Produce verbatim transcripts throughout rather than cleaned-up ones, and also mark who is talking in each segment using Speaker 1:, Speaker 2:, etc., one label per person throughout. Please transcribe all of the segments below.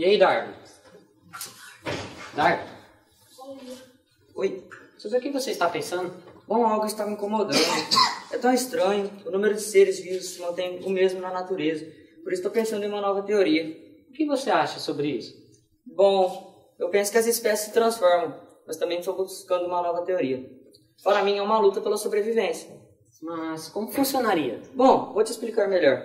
Speaker 1: E aí, Darwin? Darwin? Oi. Sobre o que você está pensando?
Speaker 2: Bom, algo está me incomodando. É tão estranho. O número de seres vivos se mantém o mesmo na natureza. Por isso estou pensando em uma nova teoria.
Speaker 1: O que você acha sobre isso?
Speaker 2: Bom, eu penso que as espécies se transformam, mas também estou buscando uma nova teoria. Para mim é uma luta pela sobrevivência.
Speaker 1: Mas como funcionaria?
Speaker 2: Bom, vou te explicar melhor.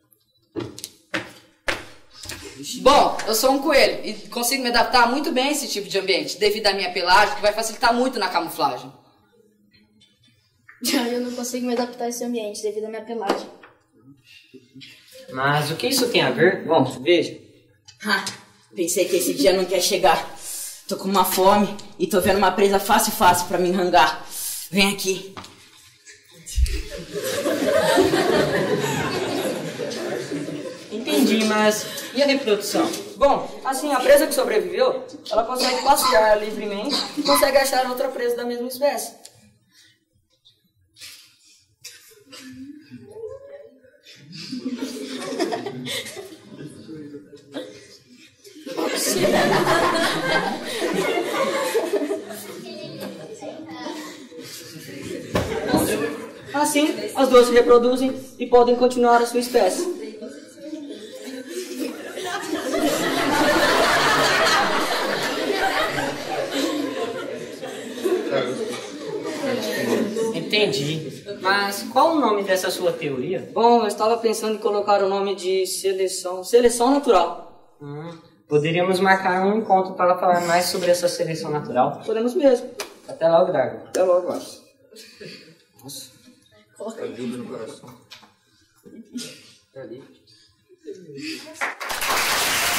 Speaker 3: Bom, eu sou um coelho e consigo me adaptar muito bem a esse tipo de ambiente, devido à minha pelagem, que vai facilitar muito na camuflagem.
Speaker 4: Eu não consigo me adaptar a esse ambiente devido à minha pelagem.
Speaker 1: Mas o que isso tem a ver?
Speaker 2: Bom, veja.
Speaker 5: Ah, pensei que esse dia não quer chegar. Tô com uma fome e tô vendo uma presa fácil fácil pra me enrangar. Vem aqui.
Speaker 1: Entendi, mas e a reprodução?
Speaker 2: Bom, assim, a presa que sobreviveu, ela consegue passear livremente e consegue achar outra presa da mesma espécie. Assim, as duas se reproduzem e podem continuar a sua espécie.
Speaker 1: Entendi. Mas qual o nome dessa sua teoria?
Speaker 2: Bom, eu estava pensando em colocar o nome de seleção, seleção natural.
Speaker 1: Hum, poderíamos marcar um encontro para falar mais sobre essa seleção natural.
Speaker 2: Podemos mesmo.
Speaker 1: Até logo, Darwin.
Speaker 2: Até logo, Márcio.
Speaker 4: Nossa.
Speaker 2: Ajuda no coração. É ali.